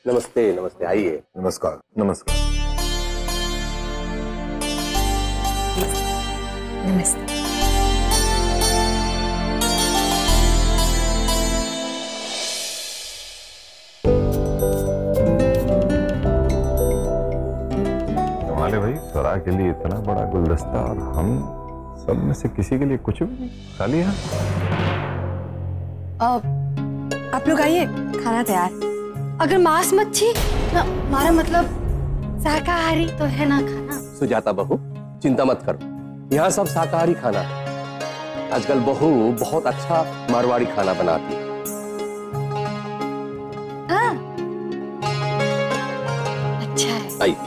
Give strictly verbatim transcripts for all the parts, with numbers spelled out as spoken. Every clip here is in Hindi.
नमस्ते नमस्ते, आइए। नमस्कार नमस्कार। नमस्ते। कमाल है भाई, स्वरा के लिए इतना बड़ा गुलदस्ता और हम सब में से किसी के लिए कुछ भी नहीं, खाली है। आप लोग आइए, खाना तैयार। अगर मांस मच्छी ना, हमारा मतलब शाकाहारी तो है ना खाना। सुजाता बहू, चिंता मत करो, यहाँ सब शाकाहारी खाना है। आजकल बहू बहुत अच्छा मारवाड़ी खाना बनाती है। हाँ, अच्छा है। आइए।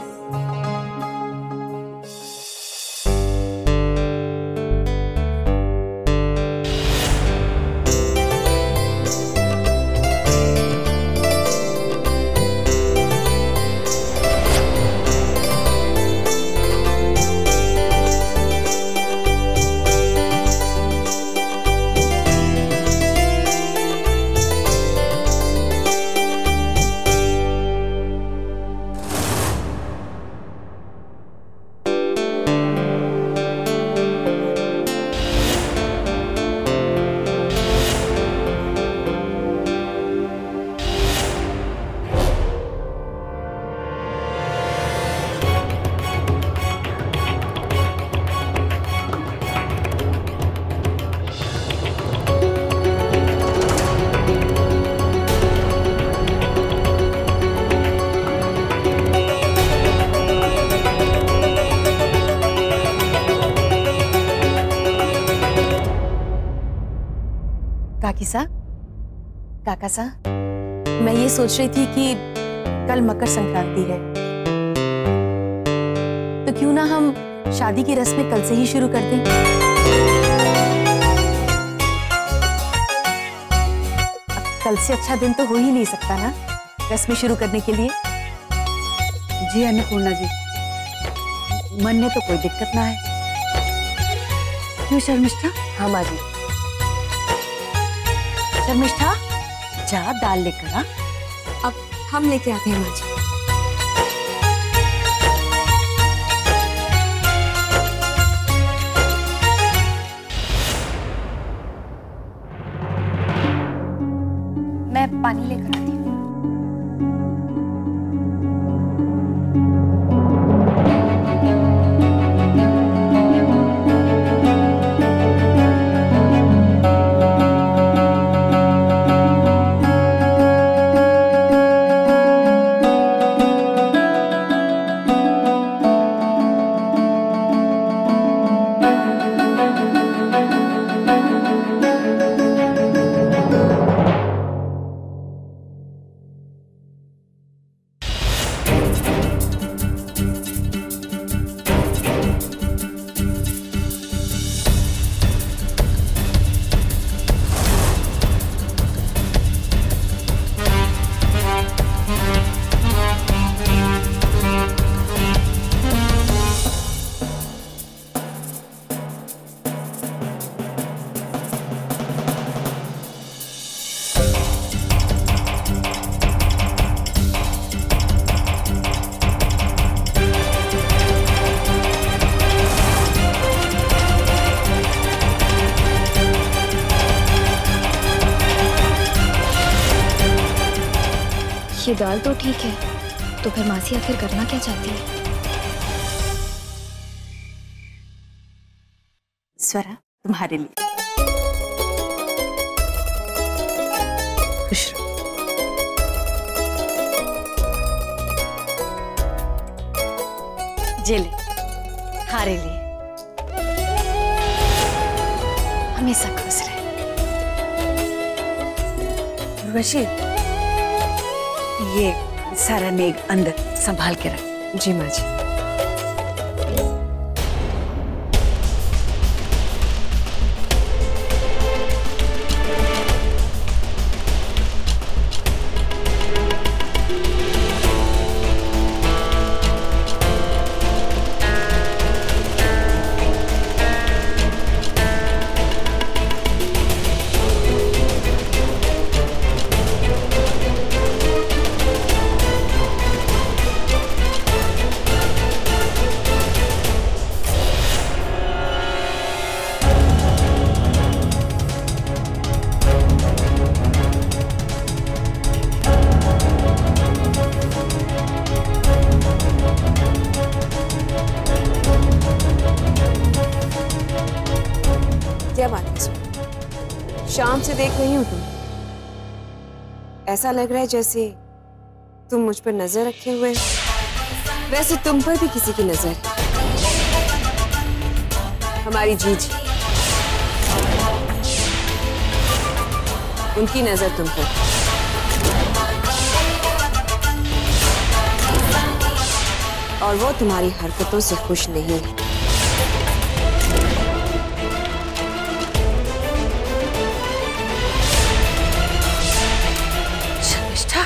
काकी सा, काका सा, मैं ये सोच रही थी कि कल मकर संक्रांति है, तो क्यों ना हम शादी की रस्में कल से ही शुरू कर दें। अब कल से अच्छा दिन तो हो ही नहीं सकता ना रस्में शुरू करने के लिए। जी अन्नपूर्णा जी, मन में तो कोई दिक्कत ना है। क्यों शर्मिष्ठा? हाँ माँ जी। शर्मिष्ठा, जा दाल लेकर आ। अब हम लेके आते हैं माँ जी। मैं पानी लेकर आती हूँ। ये दाल तो ठीक है, तो फिर मासी आखिर करना क्या चाहती है? स्वरा, तुम्हारे लिए। खुश रहो। जेले हारे लिए हमेशा खुश रहे। उर्वशी, ये सारा नेग अंदर संभाल के रख। जी माँ जी। क्या बात है सुना? शाम से देख रही हूँ तुम, ऐसा लग रहा है जैसे तुम मुझ पर नजर रखे हुए हो। वैसे तुम पर भी किसी की नजर है, हमारी जीजी, उनकी नजर तुम पर। और वो तुम्हारी हरकतों से खुश नहीं है। शर्मिष्ठा,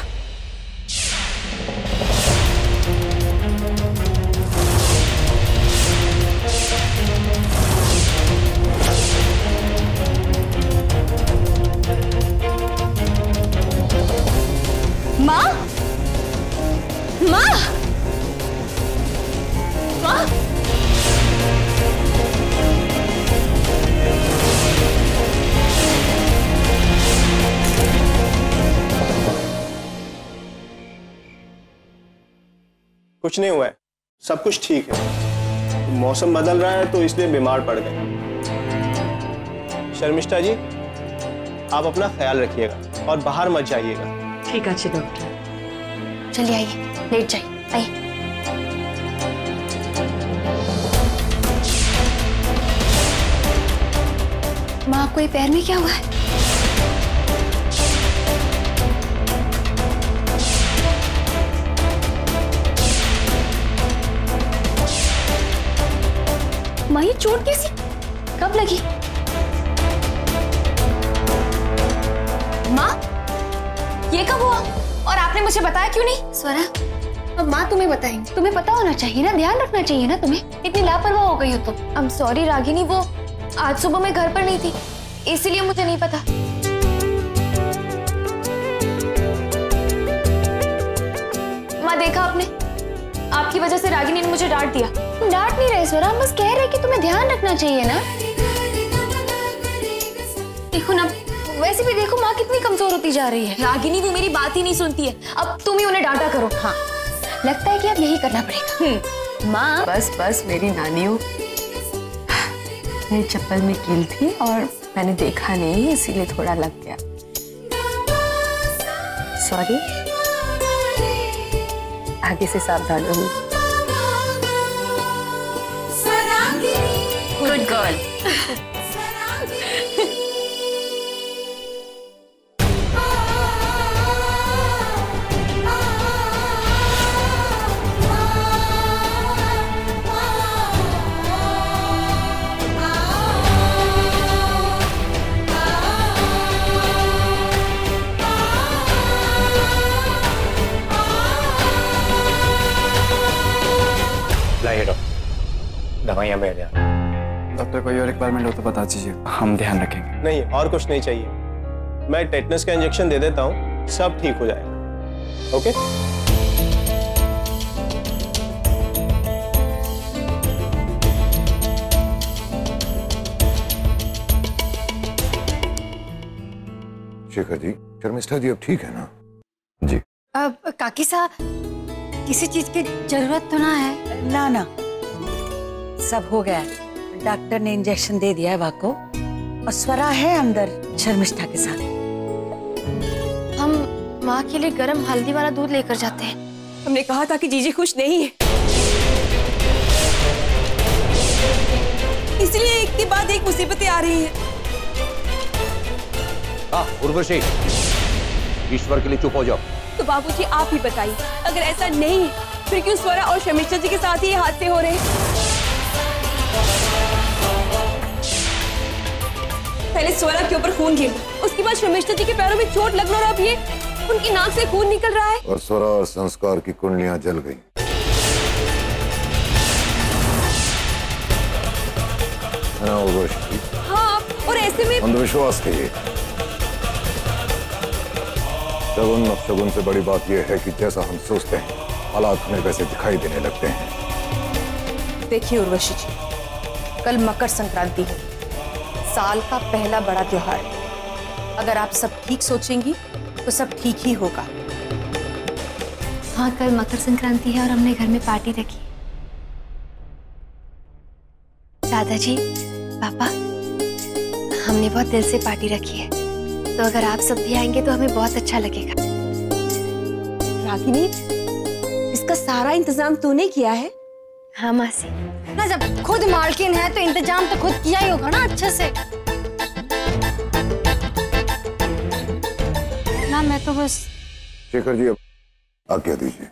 माँ, माँ, माँ, कुछ नहीं हुआ है, सब कुछ ठीक है। मौसम बदल रहा है तो इसलिए बीमार पड़ गए। शर्मिष्ठा जी, आप अपना ख्याल रखिएगा और बाहर मत जाइएगा। ठीक है डॉक्टर। चलिए आइए, लेट जाइए, आइए। माँ, आपको ये पैर में क्या हुआ है? माँ, ये चोट कैसी, कब लगी? माँ, ये कब हुआ और आपने मुझे बताया क्यों नहीं? स्वरा, अब माँ तुम्हें बताएंगे, तुम्हें पता होना चाहिए ना, ध्यान रखना चाहिए ना तुम्हें। इतनी लापरवाह हो गई हो तुम। आई एम सॉरी रागिनी, वो आज सुबह मैं घर पर नहीं थी, इसीलिए मुझे नहीं पता। माँ, देखा आपने, आपकी वजह से रागिनी ने मुझे डांट दिया। तुम डांट नहीं रहे स्वरा, हम बस कह रहे कि तुम्हें ध्यान रखना चाहिए ना। देखो ना, वैसे भी देखो माँ कितनी कमजोर होती जा रही है। रागिनी वो मेरी बात ही नहीं सुनती है, अब तुम ही उन्हें डांटा करो। हाँ, लगता है कि अब यही करना पड़ेगा। माँ, बस बस मेरी नानियों, मेरी चप्पल में कील थी और मैंने देखा नहीं, इसीलिए थोड़ा लग गया। सॉरी, आगे से सावधान रहूं। Good girl. लाइए डॉक्टर, दवाइयाँ बैठ जाए। डॉक्टर, कोई और रिक्वायरमेंट हो तो बता दीजिए, हम ध्यान रखेंगे। नहीं, और कुछ नहीं चाहिए। मैं टेटनस का इंजेक्शन दे देता हूँ, सब ठीक हो जाएगा। ओके? शेखर जी, शर्मिष्ठा जी अब ठीक है ना? जी। अब काकी साहब, किसी चीज की जरूरत तो ना है? ना ना, सब हो गया। डॉक्टर ने इंजेक्शन दे दिया है वाको, और स्वरा है अंदर शर्मिष्ठा के साथ। हम माँ के लिए गर्म हल्दी वाला दूध लेकर जाते हैं। हमने कहा था कि जीजी खुश नहीं है, इसलिए एक के बाद एक मुसीबतें आ रही हैं। हाँ उर्वशी, ईश्वर के लिए चुप हो जाओ। तो बाबूजी आप ही बताइए, अगर ऐसा नहीं है फिर क्यों स्वरा और शर्मिष्ठा जी के साथ ही ये हादसे हो रहे हैं? पहले स्वरा के ऊपर खून गिरना, उसके बाद शर्मिष्ठा जी के पैरों में चोट लगना, और अब ये उनकी नाक से खून निकल रहा है। और स्वरा और संस्कार की कुंडलियां जल गई। है ना उर्वशी? हाँ, और ऐसे में अंधविश्वास है ये। शगुन अपशगुन से बड़ी बात यह है कि जैसा हम सोचते हैं हालात हमें वैसे दिखाई देने लगते हैं। देखिए उर्वशी जी, कल मकर संक्रांति है, साल का पहला बड़ा त्योहार। अगर आप सब ठीक सोचेंगी तो सब ठीक ही होगा। हाँ, कल मकर संक्रांति है और हमने घर में पार्टी रखी। दादाजी, पापा, हमने बहुत दिल से पार्टी रखी है, तो अगर आप सब भी आएंगे तो हमें बहुत अच्छा लगेगा। रागिनी, इसका सारा इंतजाम तूने किया है? हाँ मासी। ना जब खुद मालकिन है तो इंतजाम तो खुद किया ही होगा ना अच्छे से। ना मैं तो बस। शेखर जी अब आज्ञा दीजिए।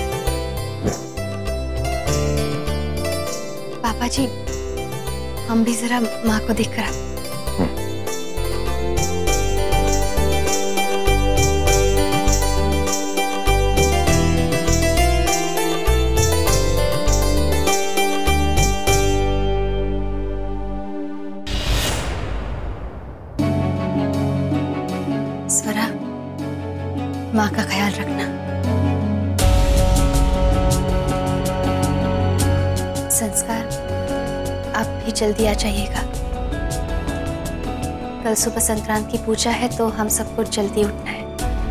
पापा जी, हम भी जरा माँ को देखकर आते। स्वरा, माँ का ख्याल रखना। संस्कार, आप भी जल्दी आ जाइएगा। कल सुबह संक्रांत की पूजा है तो हम सबको जल्दी उठना है।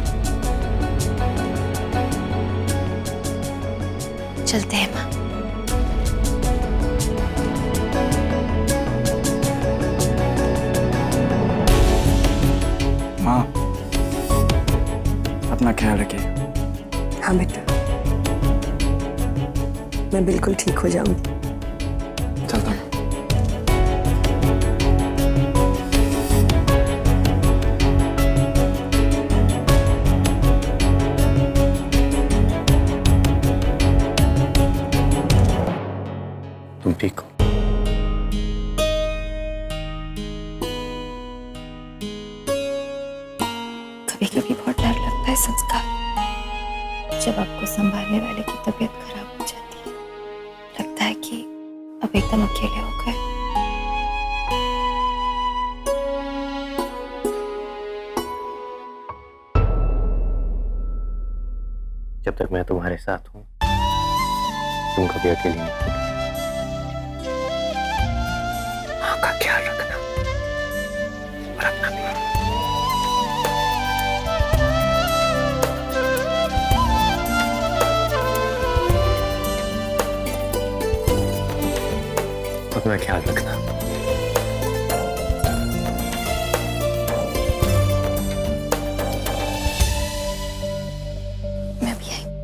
चलते हैं माँ। माँ, अपना ख्याल रखिए। हाँ बेटा, मैं बिल्कुल ठीक हो जाऊंगी। चलता हूँ। तुम ठीक हो? कभी कभी बहुत डर लगता है संस्कार, जब आपको संभालने वाले की तबीयत खराब हो जाती है। लगता है कि अब एकदम अकेले हो गए। जब तक मैं तुम्हारे साथ हूं, तुम कभी अकेली नहीं होगी। माँ का ख्याल रखना और अपना भी। अपना ख्याल रखना। मैं भी आई।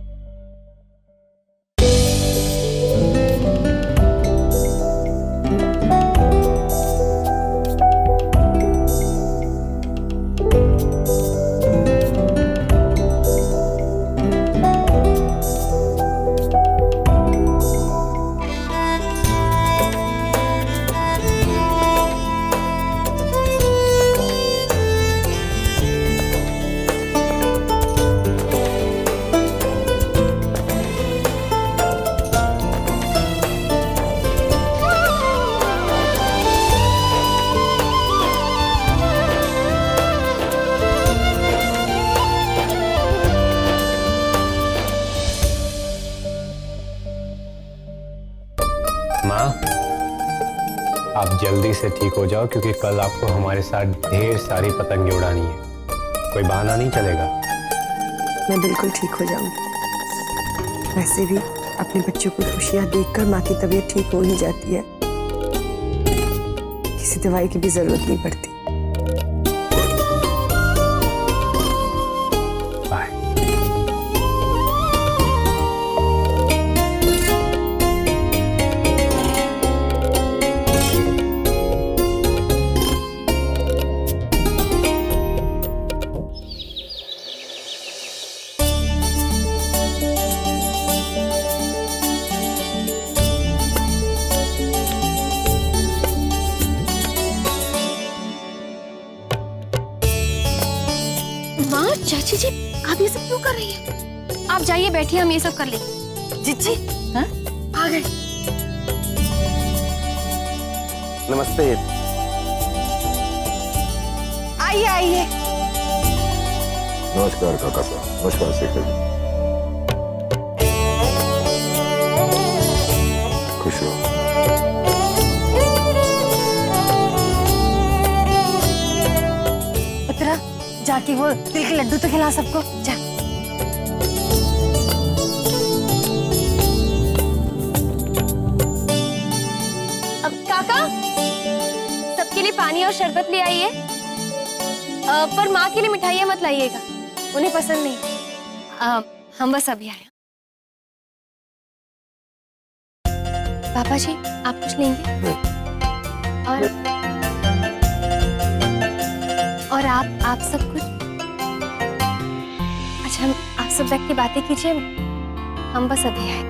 माँ, आप जल्दी से ठीक हो जाओ क्योंकि कल आपको हमारे साथ ढेर सारी पतंगे उड़ानी है। कोई बहाना नहीं चलेगा। मैं बिल्कुल ठीक हो जाऊंगी। वैसे भी अपने बच्चों को खुशियां देखकर माँ की तबीयत ठीक हो ही जाती है। किसी दवाई की भी जरूरत नहीं पड़ती। चाची जी, आप ये सब क्यों कर रही हैं? आप जाइए, बैठिए, हम ये सब कर लेंगे। जीजी, हाँ? आ गए। नमस्ते। आइए आइए। नमस्कार काका साहब। नमस्कार शेखर जी। खुश रहो। उतरा, जाके वो तिल के लड्डू तो खिला सबको। जा। अब काका, सबके लिए लिए पानी और शरबत ले आइए। अ, पर माँ के लिए मिठाइयाँ मत लाइएगा, उन्हें पसंद नहीं। अ, हम बस अभी आए। पापा जी आप कुछ लेंगे? और और आप आप सब कुछ? अच्छा हम आप सब बैठ के बातें कीजिए, हम बस अभी आए।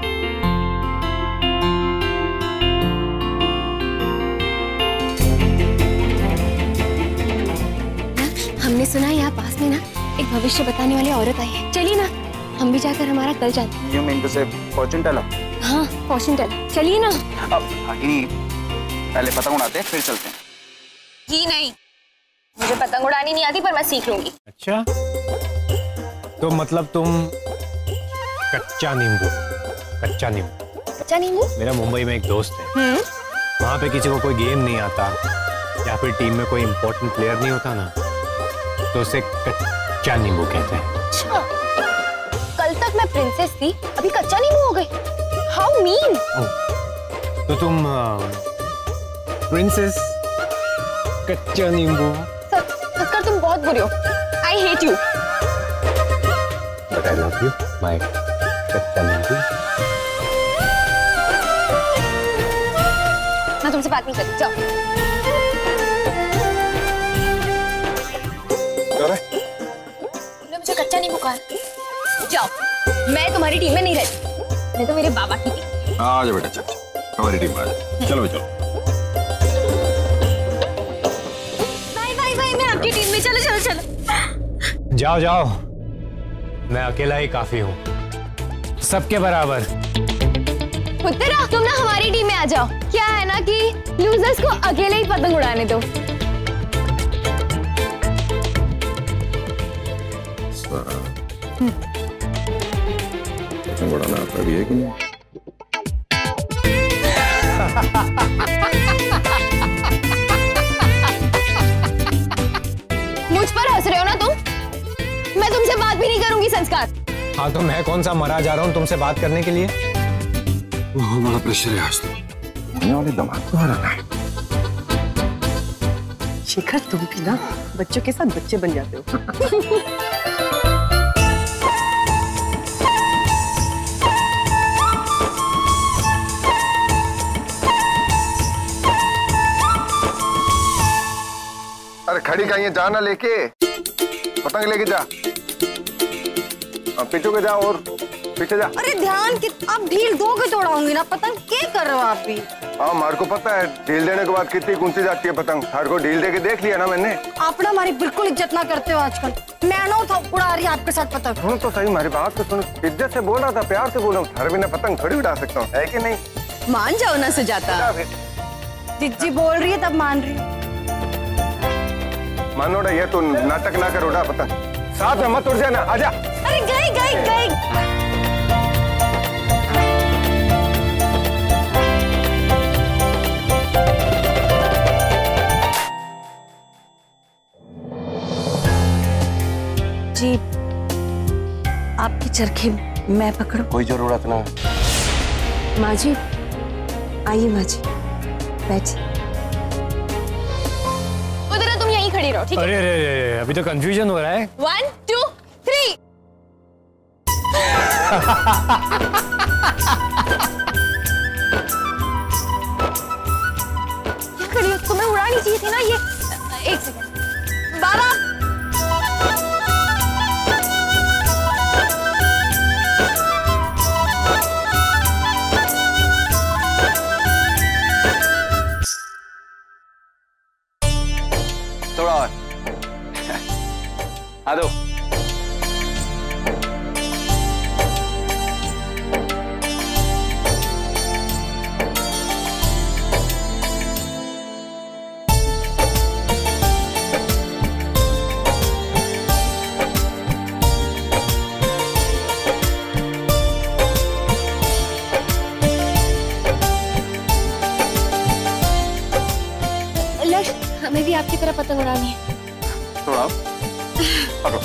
हमने सुना है यहाँ पास में ना एक भविष्य बताने वाली औरत आई है। चलिए ना हम भी जाकर हमारा कल जानते हैं। You mean to say fortune teller? हाँ फॉर्चून टेलर, चलिए ना। अब रागिनी पहले पतंग उड़ाते हैं फिर चलते हैं। जी नहीं, मुझे पतंग उड़ानी नहीं आती पर मैं सीख लूंगी। अच्छा तो मतलब तुम कच्चा नींबू कच्चा नींबू कच्चा नींबू? मेरा मुंबई में एक दोस्त है, वहाँ पे किसी को कोई गेम नहीं आता या फिर टीम में कोई इम्पोर्टेंट प्लेयर नहीं होता ना, तो उसे कच्चा नींबू कहते हैं। अच्छा, कल तक मैं प्रिंसेस थी, अभी कच्चा नींबू हो गई। How mean. तो तुम प्रिंसेस कच्चा नींबू। सत्कर तुम बहुत बुरे हो। I hate you. But I love you my कच्चा नींबू। मैं तुमसे बात नहीं करती, जाओ। मुझे कच्चा नींबू कहा। जाओ, मैं तुम्हारी टीम में नहीं रहती, मैं तो मेरे बाबा की टीम। आ जा बेटा, चल हमारी टीम में आ जा। चलो चलो भाई भाई भाई मैं आपकी टीम में। चलो चलो चलो जाओ जाओ, मैं अकेला ही काफी हूँ, सबके बराबर। उत्तरा तुम ना हमारी टीम में आ जाओ। क्या है ना कि लूजर्स को अकेले ही पतंग उड़ाने दो। पतंग उड़ाना आता भी है कि नहीं? मुझ पर हंस रहे हो ना तुम? मैं तुमसे बात भी नहीं करूंगी संस्कार। हाँ तो मैं कौन सा मरा जा रहा हूँ तुमसे बात करने के लिए? बहुत बड़ा प्रेशर है आज तो। होने वाले दामाद को हराना है। शिखर तुम भी ना बच्चों के साथ बच्चे बन जाते हो। अरे खड़ी कहीं है, जाना लेके पतंग लेके जा। पीछे के जा और पीछे जा। अरे ध्यान कि आप ढील दो के तोड़ाऊंगी ना पतंग। क्या कर रहे हो आप भी? हाँ मार को पता है ढील देने के बाद कितनी ऊंची जाती है पतंग। हर को ढील दे के देख लिया ना मैंने। आप ना हमारी बिल्कुल इज्जत ना करते हो आजकल। मैं ना था उड़ा रही आपके साथ पतंग। सुनो तो सही, हमारी बात तो सुनो। इज्जत से बोल रहा था, प्यार से बोल रहा हूँ। हर बिना पतंग थोड़ी उड़ा सकता हूँ, है कि नहीं? मान जाओ ना सुजाता। जिज्जी बोल रही है तब मान रही है। मानोड़ा ये तो नाटक ना कर, उड़ा पतंग। साथ में मत उड़ जाना, आजा। अरे गई गई गई। जी आपकी चरखी मैं पकड़ूं? कोई जरूरत ना। माँ जी आइए, माँ जी बैठिए। उधर तुम यहीं खड़ी रहो, ठीक है? अरे अरे अरे अभी तो कंफ्यूजन हो रहा है। One two three. क्या खड़ी हो? तुम्हें उड़ानी चाहिए थी ना ये। एक सेकंड बाबा। थोड़ा और आ दो। हमें भी आपकी तरह पतंग उड़ानी है। थोड़ा पकड़ो।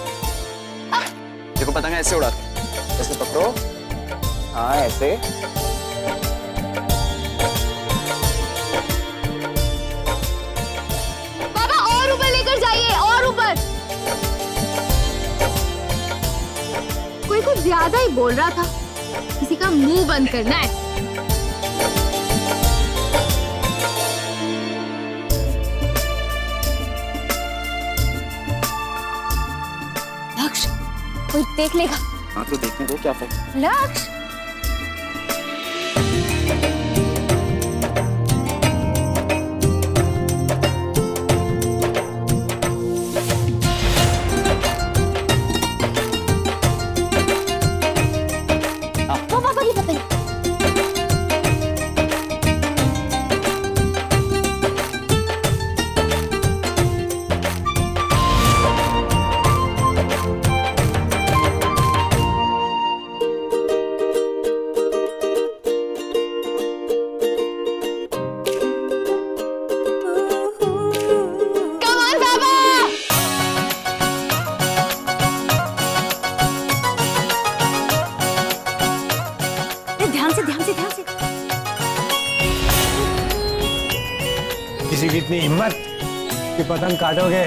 देखो पतंग ऐसे उड़ाते हैं, ऐसे पकड़ो। हाँ ऐसे। ज्यादा ही बोल रहा था। किसी का मुंह बंद करना है। लक्ष्य, कोई देख लेगा। हाँ तो देखने दो, क्या फर्क। लक्ष्य, वो पापा की पतंग। किसी की इतनी हिम्मत कि पतंग काटोगे।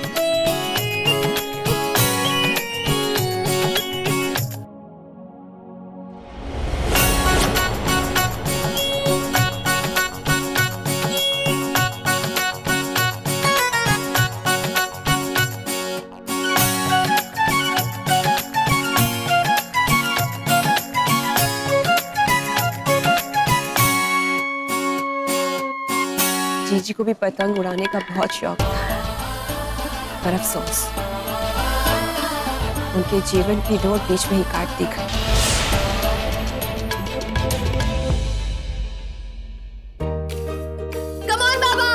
जीजी को भी पतंग उड़ाने का बहुत शौक था, पर अफसोस उनके जीवन की डोर बीच में ही काट दी गई। कम ऑन बाबा।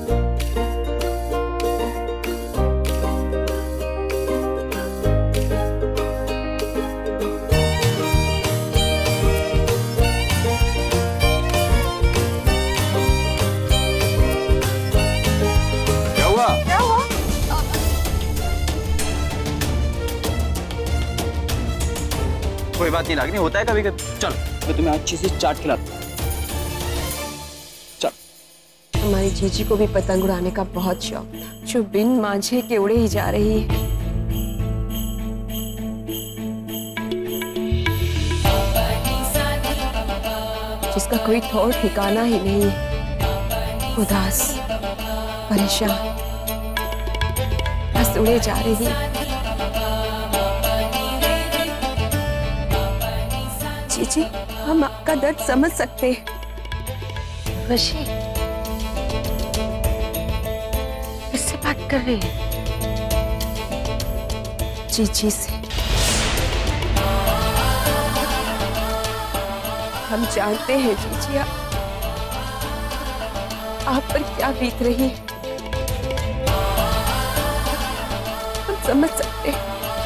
कोई बात नहीं रागिनी, होता है कभी कभी। चल मैं तुम्हें अच्छी सी चाट खिलाता हूँ। चल। हमारी जीजी को भी पतंग उड़ाने का बहुत शौक था, जो बिन मांझे के उड़े ही जा रही है। जिसका कोई ठौर ठिकाना ही नहीं है, उदास परेशान बस उड़े जा रही है। जी, हम आपका दर्द समझ सकते हैं। वशी, किससे बात कर रही है? जीजी से। हम जानते हैं जीजी आप, आप पर क्या बीत रही है, हम समझ सकते हैं।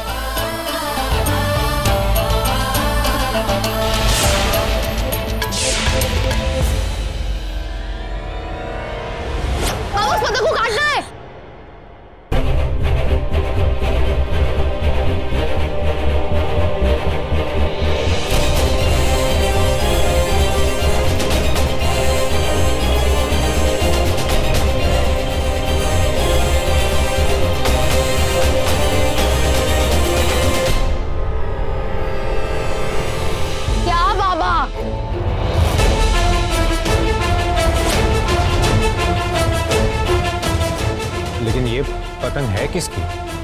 लेकिन ये पतंग है किसकी?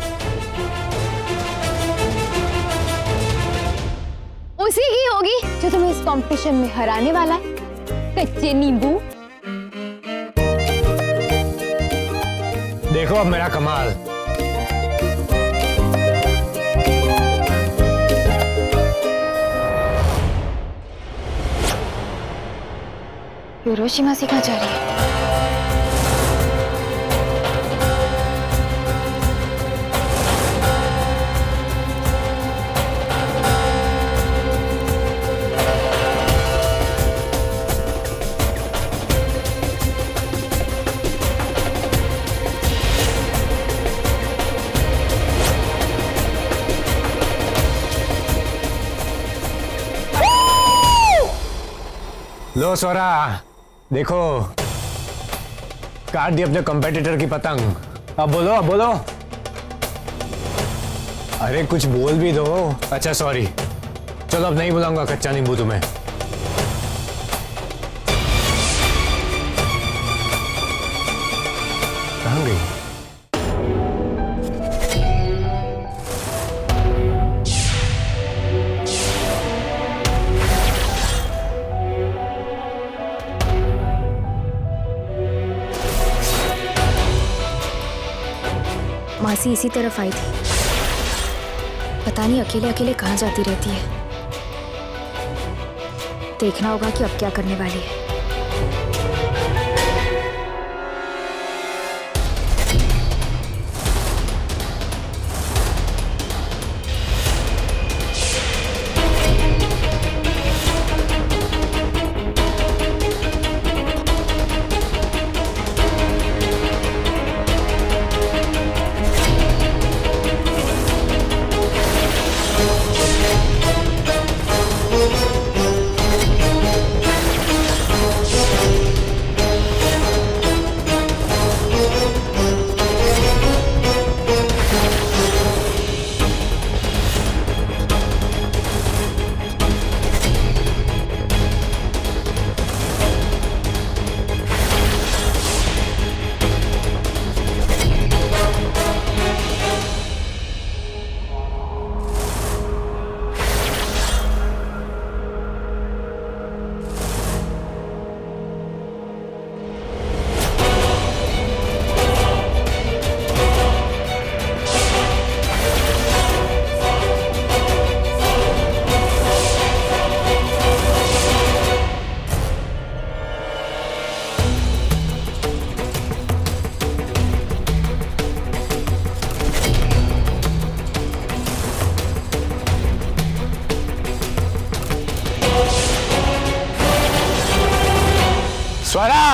उसी की होगी जो तुम्हें इस कंपटीशन में हराने वाला है, कच्चे नींबू। देखो अब मेरा कमाल। हिरोशिमा से कहाँ जा रही है? लो स्वरा, देखो काट दी अपने कंपेटिटर की पतंग। अब बोलो, अब बोलो। अरे कुछ बोल भी दो। अच्छा सॉरी, चलो अब नहीं बुलाऊंगा कच्चा नींबू तुम्हें। कहाँ गई? मासी इसी तरफ आई थी, पता नहीं अकेले अकेले कहाँ जाती रहती है। देखना होगा कि अब क्या करने वाली है। स्वरा!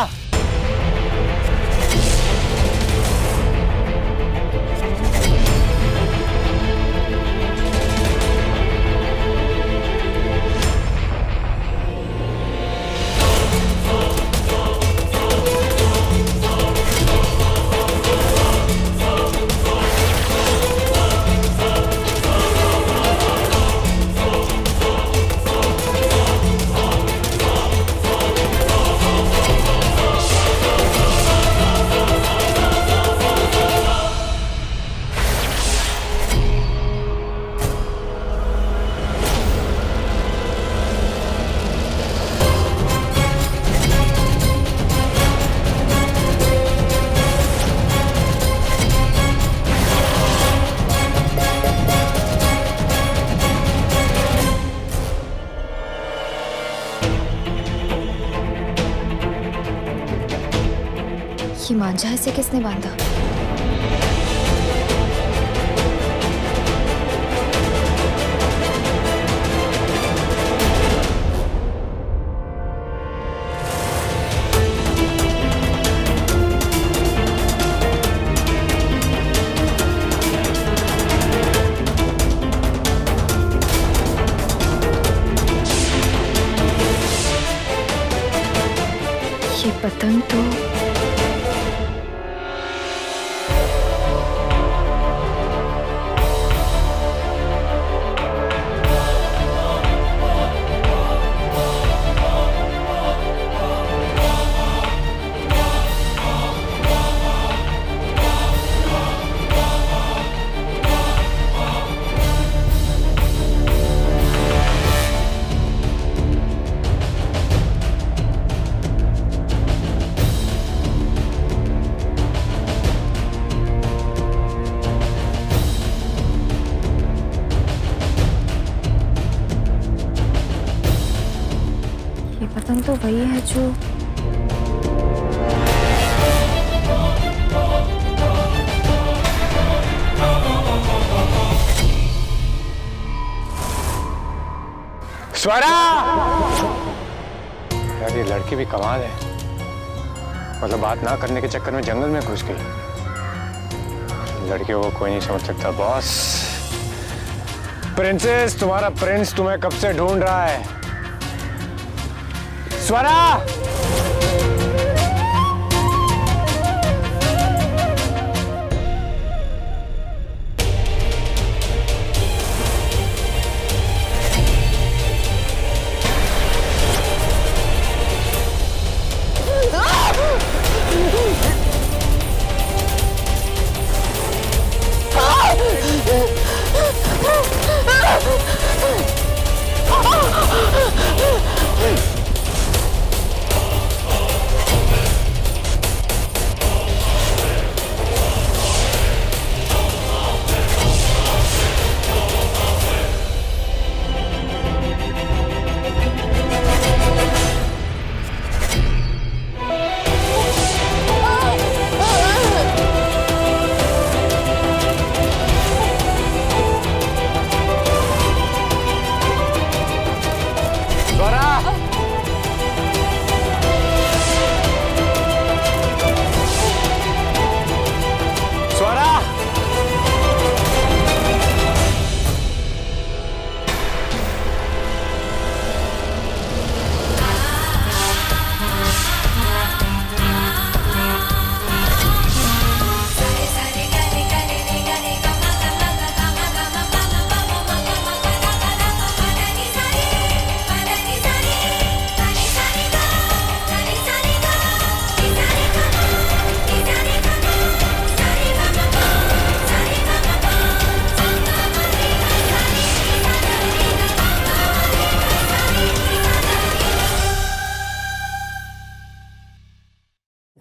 ये मांझा इसे किसने बांधा? ये पतंग तो पतंग तो वही है जो स्वरा! यार ये लड़की भी कमाल है, मतलब बात ना करने के चक्कर में जंगल में घुस गई। लड़कियों को कोई नहीं समझ सकता बॉस। प्रिंसेस, तुम्हारा प्रिंस तुम्हें कब से ढूंढ रहा है। स्वरा!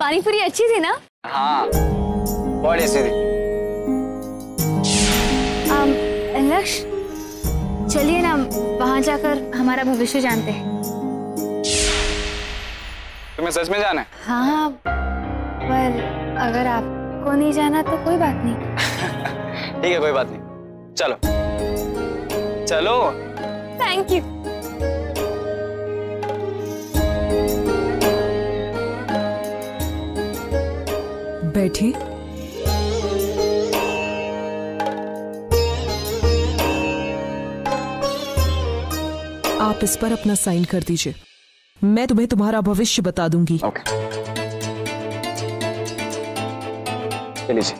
पानी पूरी अच्छी थी ना? हाँ बहुत टेस्टी थी। um, लक्ष्य, चलिए ना वहां जाकर हमारा भविष्य जानते हैं। तुम्हें सच में जाना है? हाँ, पर अगर आपको नहीं जाना तो कोई बात नहीं। ठीक है, कोई बात नहीं, चलो चलो। Thank you. बैठिए। आप इस पर अपना साइन कर दीजिए। मैं तुम्हें तुम्हारा भविष्य बता दूंगी। ओके, चलिए।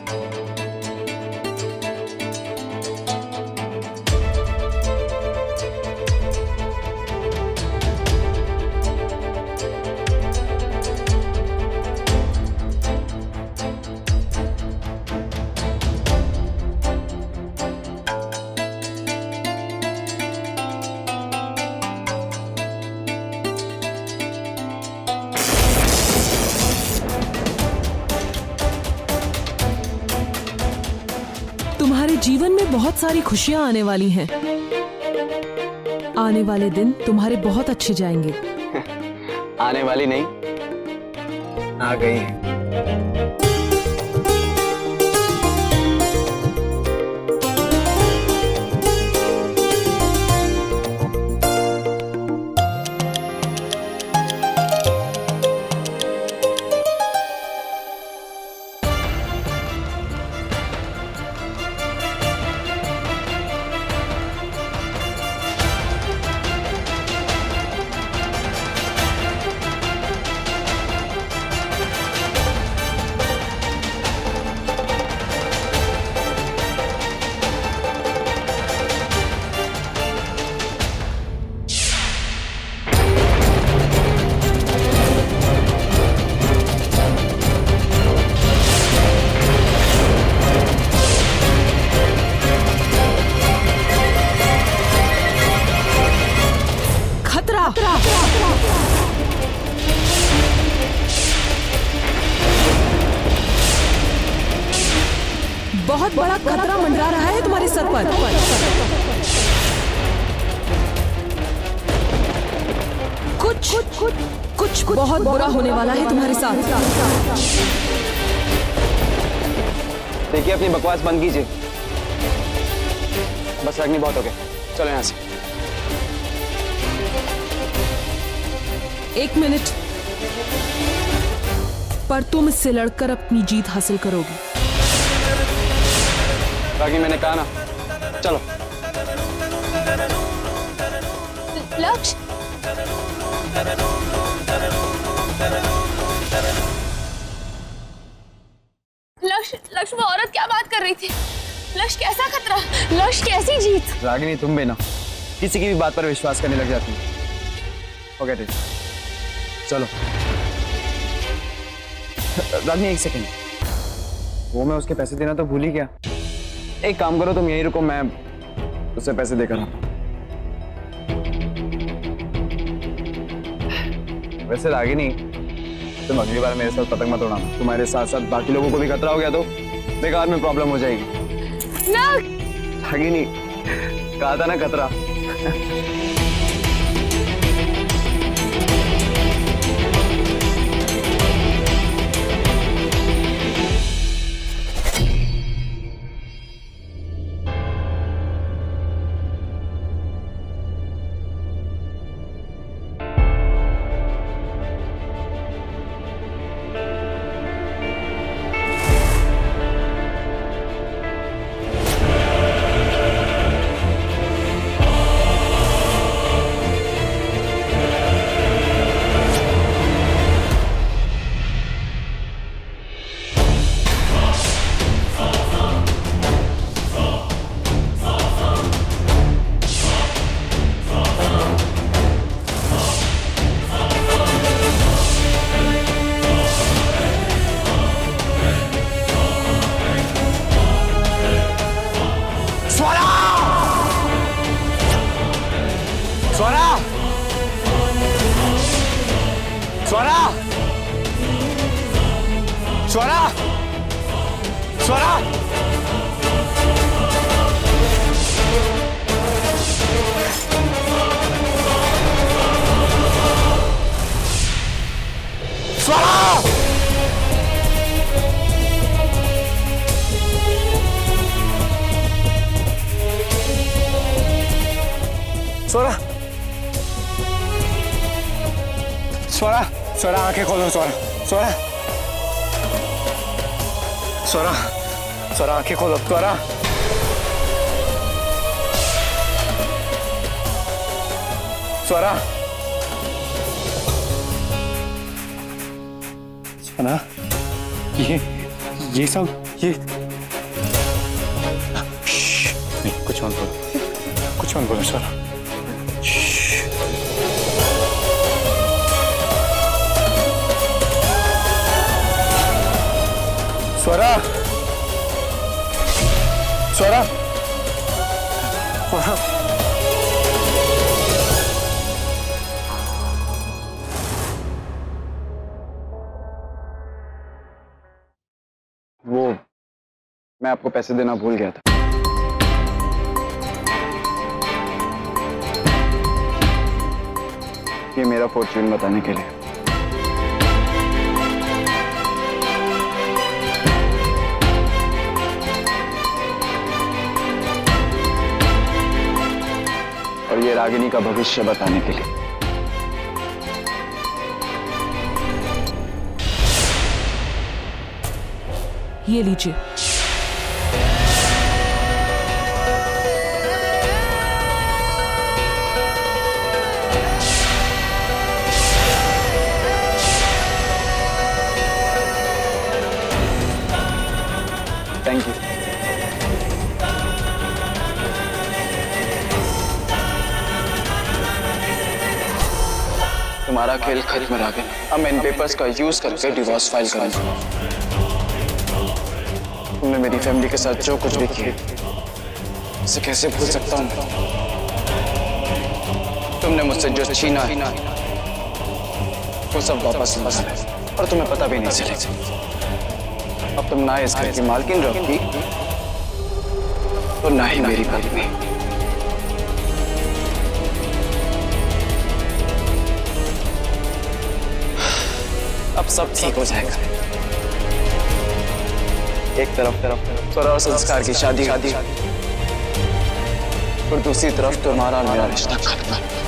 तुम्हारे जीवन में बहुत सारी खुशियां आने वाली हैं। आने वाले दिन तुम्हारे बहुत अच्छे जाएंगे। आने वाली नहीं, आ गई है। बहुत बड़ा खतरा मंडरा रहा है तुम्हारे सर पर। कुछ कुछ कुछ बहुत बुरा होने वाला है तुम्हारे साथ। देखिए, अपनी बकवास बंद कीजिए। बस रखनी बहुत हो गया, चलो यहाँ से। एक मिनट, पर तुम इससे लड़कर अपनी जीत हासिल करोगी। बाकी मैंने कहा ना, चलो। लक्ष्य, लक्ष्य, लक्ष्य, वो औरत क्या बात कर रही थी? लक्ष्य, कैसा खतरा? लक्ष्य, कैसी जीत? रागिनी, तुम भी ना किसी की भी बात पर विश्वास करने लग जाती है। ओके, चलो। रागिनी, एक सेकेंड, वो मैं उसके पैसे देना तो भूल ही गया। एक काम करो, तुम यहीं रुको, मैं उससे पैसे देकर आता हूं। वैसे रागिनी, तुम अगली बार मेरे साथ पतंग मत उड़ाना। तुम्हारे साथ साथ बाकी लोगों को भी खतरा हो गया तो बेकार में प्रॉब्लम हो जाएगी। ना रागिनी, कहा था ना खतरा। स्वरा, स्वरा, स्वरा, स्वरा, स्वरा, स्वरा आंखें खोलो स्वरा, स्वरा, स्वरा, स्वरा आंखें खोलो स्वरा, स्वरा, स्वरा, ये ये सब ये नहीं, कुछ मत बोलो, कुछ मत बोलो स्वरा। स्वरा, स्वरा, स्वरा, वो मैं आपको पैसे देना भूल गया था। ये मेरा फॉर्च्यून बताने के लिए। और ये रागिनी का भविष्य बताने के लिए। ये लीजिए। Thank you. तुम्हारा खेल खत्म रागिनी। अब मैं इन पेपर्स का यूज करके डिवोर्स फाइल करूंगा। तुमने मेरी फैमिली के साथ जो कुछ भी किया, उसे कैसे भूल सकता हूँ? तुमने मुझसे जो छीना है वो सब वापस लेना है और तुम्हें पता भी नहीं चलेगा। अब तुम ना इस घर की मालकिन रहोगी और ना ही मेरी पत्नी। अब सब ठीक हो जाएगा। एक तरफ तरफ स्वरा और संस्कार की शादी शादी और दूसरी तरफ तुम्हारा और मेरा रिश्ता खत्म।